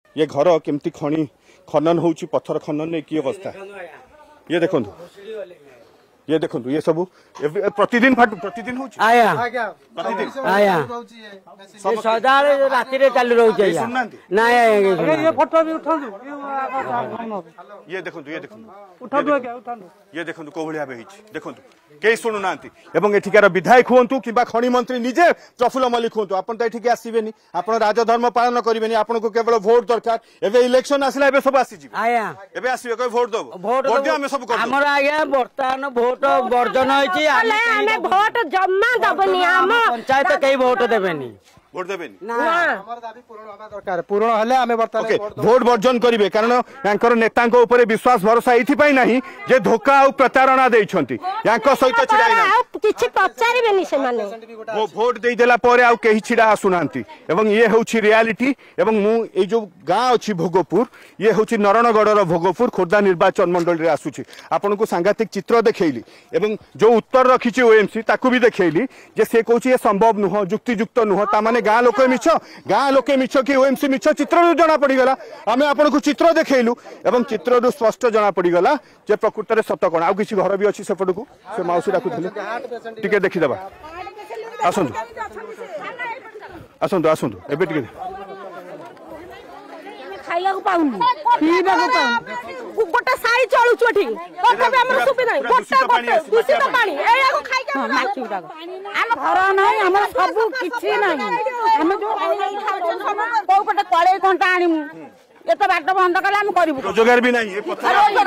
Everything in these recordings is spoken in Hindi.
ये घर केमती खनी खनन होउची पत्थर खनन ने की अवस्था ये देखो ये सब प्रतिदिन प्रतिदिन होउची आया प्रतिदिन आया ये सदाळे राती रे चालू रहउची आया ना ये फोटो भी उठांदु ये देखो ये देखो को भलिया बे हिची देखो के सुनु नांती एवं एठिकार विधायक हुंतु किबा खनि मंत्री निजे प्रफुल्ल मल्लिक हुंतु आपन त एठिके आसीबेनी आपन राजधर्म पालन करिबेनी आपन को केवल वोट दरकार एबे इलेक्शन आसिला एबे सब आसी जी आया एबे आसीबे कोइ वोट दबो वोट दे हम सब कर हमर आगे वर्तमान वोट वर्जन होइची हमें वोट जम्मा दबनी हम पंचायत कई वोट देबेनी वोट देबेनी हमर दाबी पूर्ण होबा दरकार पूर्ण हले हमें वर्तमान वोट वर्जन करिवे कारण यांकर नेतांको ऊपर विश्वास भरोसा एथि पई नाही जे धोखा आ प्रतारणा देइछंती यांको सहित छिड़ाई ना किछि पचारिबेनी से माने वो वोट देई देला परे आ केही छिड़ा आसुनांती एवं ये होउछि रियलिटी एवं मु ए जो गां अछि भोगपुर ये होउछि नरणगडर भोगपुर खोर्धा निर्वाचन मंडल रे आसुछि आपन को सांघातिक चित्र देखैली एवं जो उत्तर रखिछि ओएमसी ताकू भी देखैली जे से कहउछि ये संभव नुह युक्तियुक्त नुह ता माने गां लोके मिछ कि ओएमसी मिछ चित्र जना पड़ी गला आमे आपन को चित्र देखैलु एवं चित्र रु स्पष्ट जना पड़ी गला जे प्रकृत रे सत कोन आ किछि घर भी अछि सेपट को से माउसी राखुथले टिके देखि दबा आसंतु आसंतु आसंतु एबे टिके खाइला को पाउनी पीबा को पाउ गोटा साई चलुछु एठी तबे हमर सुबि नै गोटा दूषित पानी एया को खाइ के माटी उडा हम घर नै हमर सब किछि नै हम जो को गोटा कळे कोंटा आनिमु एत बाट बंद कले हम करिबु रोजगार भी नहीं ए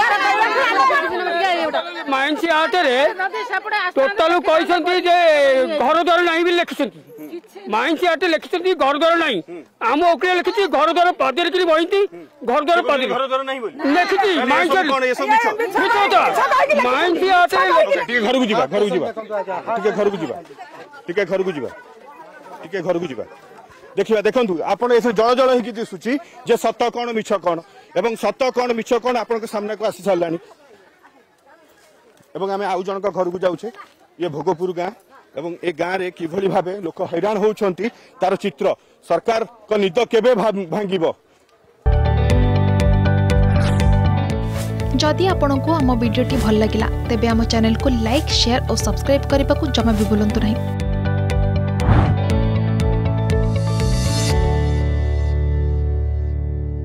माइंसी आटे रे टोटल कहिसंती जे घर द्वार नहीं भी लिखिसंती माइंसी आटे लिखिसंती घर द्वार नहीं आम ओकरे लिखिछि घर द्वार पादे रे बहिती घर द्वार पादे घर द्वार नहीं बोली लिखिछि माइंसी कोन ये सब मिछ माइंसी आटे टिके घर को जीवा टिके घर को जीवा देखिए देखु आपड़ ऐसे जल जल हो दिशुची जे सत कौन मिछ कौन एवं सत कौन मिछ कौन आपण सामने को आसी सारा एवं आम आउ जनक घर को जाऊे ये भोगपुर गाँ एवं ए गाँव में किभली भावे लोक हैरान होउछंती तार चित्र सरकार को निद केबे भांगिबो। जदि आपंक आम भिडी भल लगा तेब आम चैनल को लाइक शेयर और सब्सक्राइब करने को जमा भी भूलु नहीं।